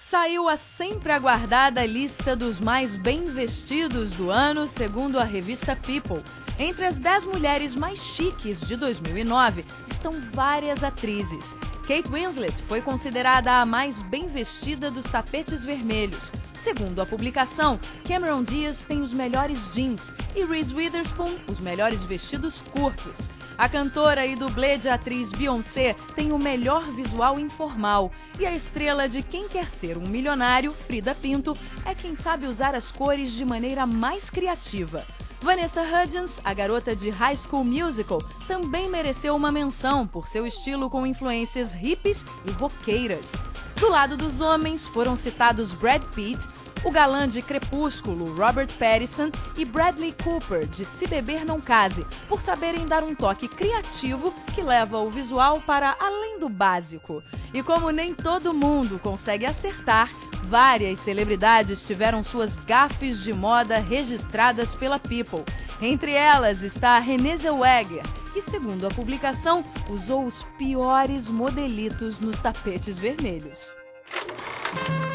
Saiu a sempre aguardada lista dos mais bem vestidos do ano, segundo a revista People. Entre as 10 mulheres mais chiques de 2009 estão várias atrizes. Kate Winslet foi considerada a mais bem vestida dos tapetes vermelhos. Segundo a publicação, Cameron Diaz tem os melhores jeans e Reese Witherspoon os melhores vestidos curtos. A cantora e dublê de atriz Beyoncé tem o melhor visual informal. E a estrela de Quem Quer Ser um Milionário, Frida Pinto, é quem sabe usar as cores de maneira mais criativa. Vanessa Hudgens, a garota de High School Musical, também mereceu uma menção por seu estilo com influências hippies e roqueiras. Do lado dos homens foram citados Brad Pitt, o galã de Crepúsculo, Robert Pattinson, e Bradley Cooper, de Se Beber Não Case, por saberem dar um toque criativo que leva o visual para além do básico. E como nem todo mundo consegue acertar, várias celebridades tiveram suas gafes de moda registradas pela People. Entre elas está a Renée Zellweger, que, segundo a publicação, usou os piores modelitos nos tapetes vermelhos.